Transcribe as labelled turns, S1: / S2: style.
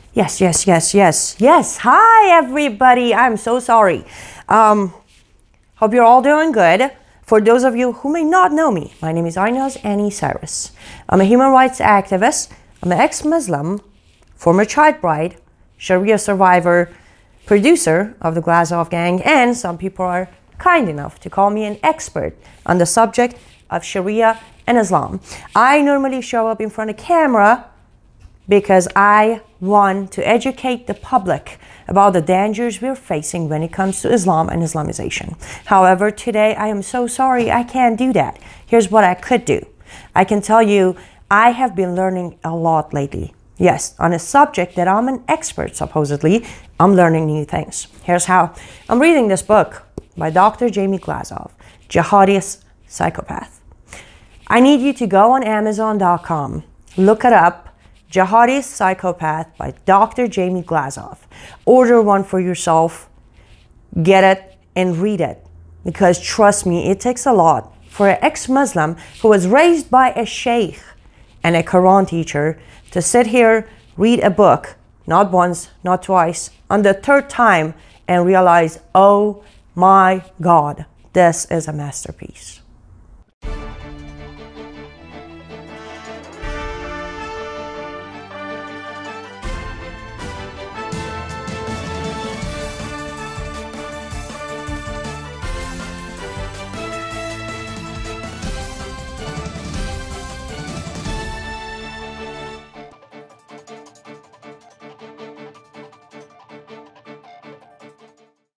S1: Yes, yes, yes, yes, yes. Hi, everybody. I'm so sorry. Hope you're all doing good. For those of you who may not know me, my name is Arnaz Annie Cyrus. I'm a human rights activist. I'm an ex-Muslim, former child bride, Sharia survivor, producer of the Glazov Gang, and some people are kind enough to call me an expert on the subject of Sharia and Islam. I normally show up in front of camera because I want to educate the public about the dangers we're facing when it comes to Islam and Islamization. However, today I am so sorry I can't do that. Here's what I could do. I can tell you I have been learning a lot lately. Yes, on a subject that I'm an expert, supposedly, I'm learning new things. Here's how. I'm reading this book by Dr. Jamie Glazov, Jihadist Psychopath. I need you to go on Amazon.com, look it up, Jihadist Psychopath by Dr. Jamie Glazov. Order one for yourself, get it, and read it. Because trust me, it takes a lot for an ex-Muslim who was raised by a sheikh and a Quran teacher to sit here, read a book, not once, not twice, on the third time, and realize, oh my God, this is a masterpiece.